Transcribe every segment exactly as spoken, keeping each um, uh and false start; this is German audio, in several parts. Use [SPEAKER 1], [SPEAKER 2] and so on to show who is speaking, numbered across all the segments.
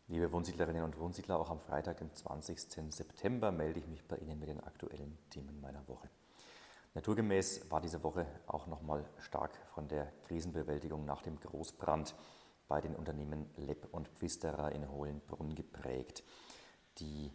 [SPEAKER 1] Liebe Wohnsiedlerinnen und Wohnsiedler, auch am Freitag, dem zwanzigsten September, melde ich mich bei Ihnen mit den aktuellen Themen meiner Woche. Naturgemäß war diese Woche auch nochmal stark von der Krisenbewältigung nach dem Großbrand bei den Unternehmen Lepp und Pfisterer in Hohenbrunn geprägt. Die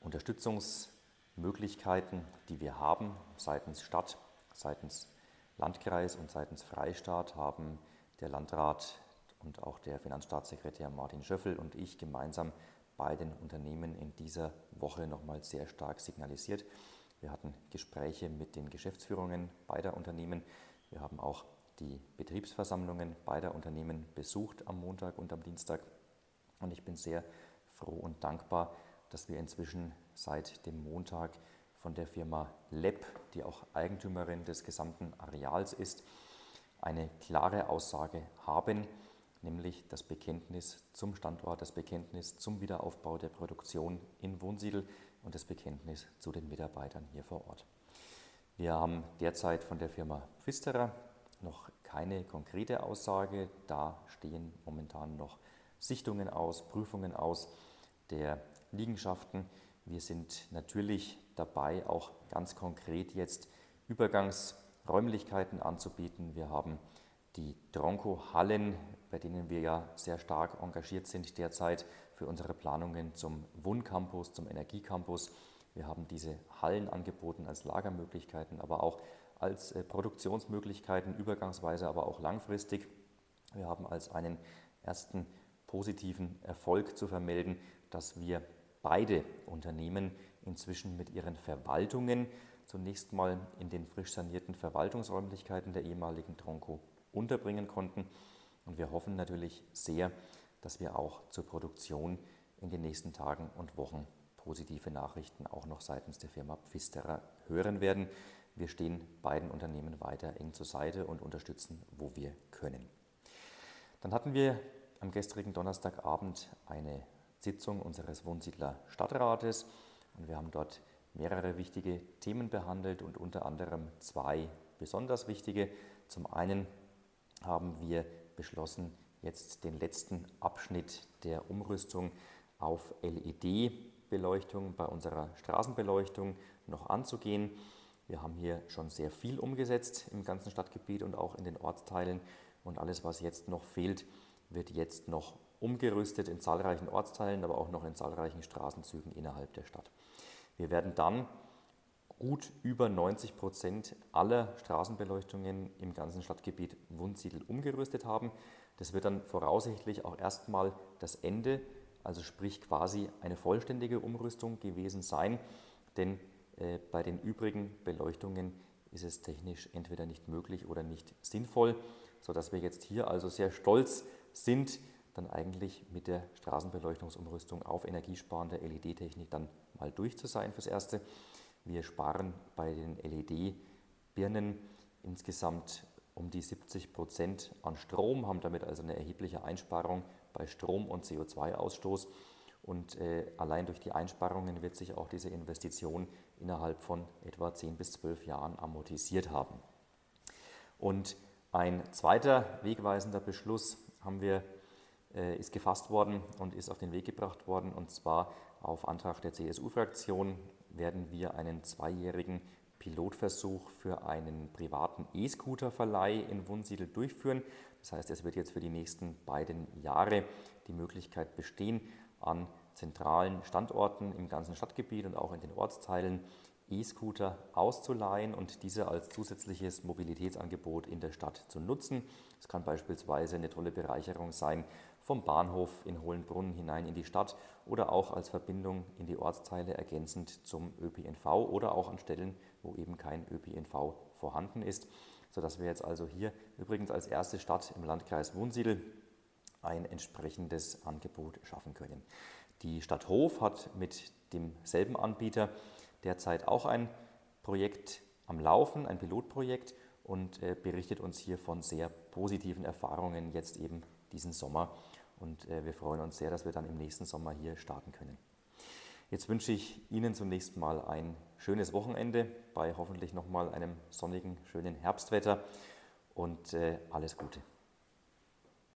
[SPEAKER 1] Unterstützungsmöglichkeiten, die wir haben seitens Stadt, seitens Landkreis und seitens Freistaat, haben der Landrat und auch der Finanzstaatssekretär Martin Schöffel und ich gemeinsam bei den Unternehmen in dieser Woche nochmal sehr stark signalisiert. Wir hatten Gespräche mit den Geschäftsführungen beider Unternehmen. Wir haben auch die Betriebsversammlungen beider Unternehmen besucht am Montag und am Dienstag. Und ich bin sehr froh und dankbar, dass wir inzwischen seit dem Montag von der Firma Lepp, die auch Eigentümerin des gesamten Areals ist, eine klare Aussage haben, nämlich das Bekenntnis zum Standort, das Bekenntnis zum Wiederaufbau der Produktion in Wunsiedel und das Bekenntnis zu den Mitarbeitern hier vor Ort. Wir haben derzeit von der Firma Pfisterer noch keine konkrete Aussage. Da stehen momentan noch Sichtungen aus, Prüfungen aus der Liegenschaften. Wir sind natürlich dabei, auch ganz konkret jetzt Übergangsräumlichkeiten anzubieten. Wir haben die Tronco-Hallen, bei denen wir ja sehr stark engagiert sind derzeit für unsere Planungen zum Wohncampus, zum Energiecampus. Wir haben diese Hallen angeboten als Lagermöglichkeiten, aber auch als Produktionsmöglichkeiten, übergangsweise, aber auch langfristig. Wir haben als einen ersten positiven Erfolg zu vermelden, dass wir beide Unternehmen inzwischen mit ihren Verwaltungen zunächst mal in den frisch sanierten Verwaltungsräumlichkeiten der ehemaligen Tronco unterbringen konnten. Und wir hoffen natürlich sehr, dass wir auch zur Produktion in den nächsten Tagen und Wochen positive Nachrichten auch noch seitens der Firma Pfisterer hören werden. Wir stehen beiden Unternehmen weiter eng zur Seite und unterstützen, wo wir können. Dann hatten wir am gestrigen Donnerstagabend eine Sitzung unseres Wohnsiedler Stadtrates und wir haben dort mehrere wichtige Themen behandelt und unter anderem zwei besonders wichtige. Zum einen haben wir beschlossen, jetzt den letzten Abschnitt der Umrüstung auf L E D-Beleuchtung bei unserer Straßenbeleuchtung noch anzugehen. Wir haben hier schon sehr viel umgesetzt im ganzen Stadtgebiet und auch in den Ortsteilen. Und alles, was jetzt noch fehlt, wird jetzt noch umgerüstet in zahlreichen Ortsteilen, aber auch noch in zahlreichen Straßenzügen innerhalb der Stadt. Wir werden dann gut über neunzig Prozent aller Straßenbeleuchtungen im ganzen Stadtgebiet Wunsiedel umgerüstet haben. Das wird dann voraussichtlich auch erstmal das Ende, also sprich quasi eine vollständige Umrüstung gewesen sein, denn äh, bei den übrigen Beleuchtungen ist es technisch entweder nicht möglich oder nicht sinnvoll, sodass wir jetzt hier also sehr stolz sind, dann eigentlich mit der Straßenbeleuchtungsumrüstung auf energiesparende L E D-Technik dann mal durch zu sein fürs Erste. Wir sparen bei den L E D-Birnen insgesamt um die siebzig Prozent an Strom, haben damit also eine erhebliche Einsparung bei Strom- und C O zwei Ausstoß. Und äh, allein durch die Einsparungen wird sich auch diese Investition innerhalb von etwa zehn bis zwölf Jahren amortisiert haben. Und ein zweiter wegweisender Beschluss haben wir, äh, ist gefasst worden und ist auf den Weg gebracht worden, und zwar auf Antrag der C S U-Fraktion werden wir einen zweijährigen Pilotversuch für einen privaten E-Scooter-Verleih in Wunsiedel durchführen. Das heißt, es wird jetzt für die nächsten beiden Jahre die Möglichkeit bestehen, an zentralen Standorten im ganzen Stadtgebiet und auch in den Ortsteilen E-Scooter auszuleihen und diese als zusätzliches Mobilitätsangebot in der Stadt zu nutzen. Es kann beispielsweise eine tolle Bereicherung sein vom Bahnhof in Hohenbrunn hinein in die Stadt oder auch als Verbindung in die Ortsteile ergänzend zum Ö P N V oder auch an Stellen, wo eben kein Ö P N V vorhanden ist, sodass wir jetzt also hier übrigens als erste Stadt im Landkreis Wunsiedel ein entsprechendes Angebot schaffen können. Die Stadt Hof hat mit demselben Anbieter derzeit auch ein Projekt am Laufen, ein Pilotprojekt, und äh, berichtet uns hier von sehr positiven Erfahrungen jetzt eben diesen Sommer. Und äh, wir freuen uns sehr, dass wir dann im nächsten Sommer hier starten können. Jetzt wünsche ich Ihnen zunächst mal ein schönes Wochenende bei hoffentlich nochmal einem sonnigen, schönen Herbstwetter und äh, alles Gute.